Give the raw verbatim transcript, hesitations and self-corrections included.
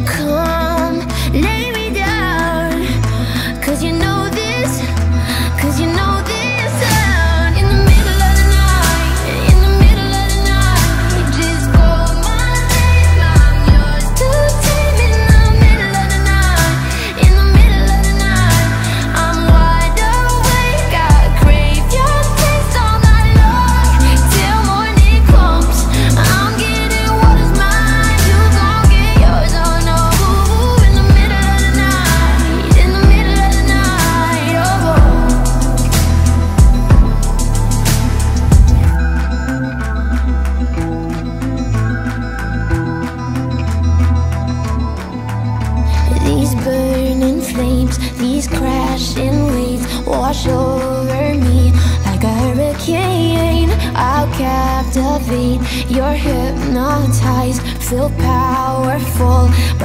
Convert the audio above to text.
Come, lay me down, 'cause you know this, 'cause you know this sound. In the middle of the night, in the middle of the night, just call my name, I'm yours to tame. In the middle of the night, in the middle of the night, I'm wide awake, I crave your taste all night long, till morning comes. I'm getting what is mine, you gon' get yours, oh no. In the middle of the night, in the middle of the night, oh. These burning flames, these crashing waves wash over me like a hurricane. I'll captivate, you're hypnotized, feel powerful,